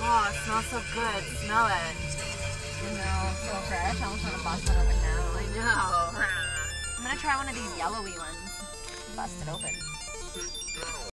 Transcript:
Oh, it smells so good. Smell it. I know, so fresh. I almost want to bust it open now. I know. I'm gonna try one of these yellowy ones. Bust it open.